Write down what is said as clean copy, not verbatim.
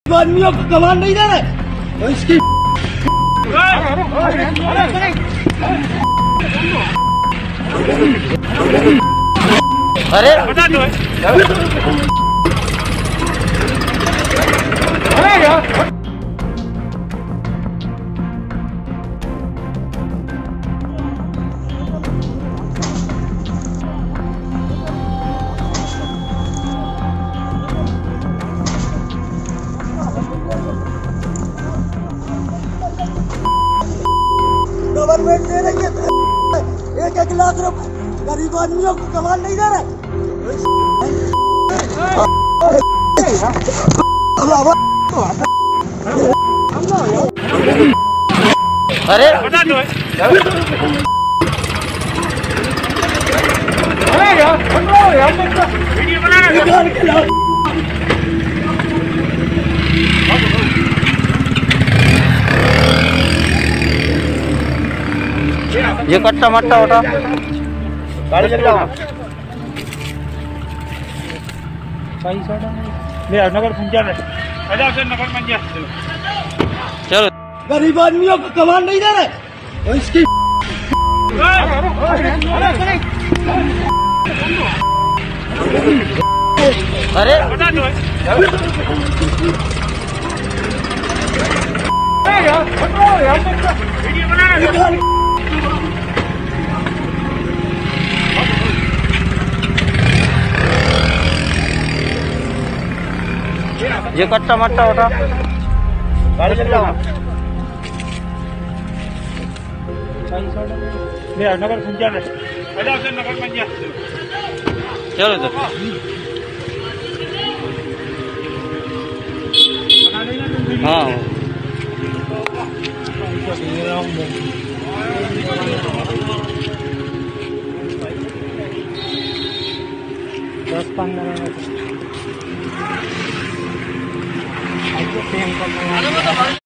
आदमियों को कमान नहीं दे रहे तो इसकी अरे गवर्नमेंट दे रही है 1-1 लाख रुपए, गरीब आदमियों को कमान नहीं दे रहे। अरे ये कट्टा मट्टा उठा गाड़ी चल जाओ नगर पंचायत चलो। गरीब आदमियों को कमान नहीं दे रहे तो इसकी अरे ये कट्टा मट्टा उठा गाड़ी चल जाओ नगर पंचायत चलो तो। हाँ 10-15 मिनट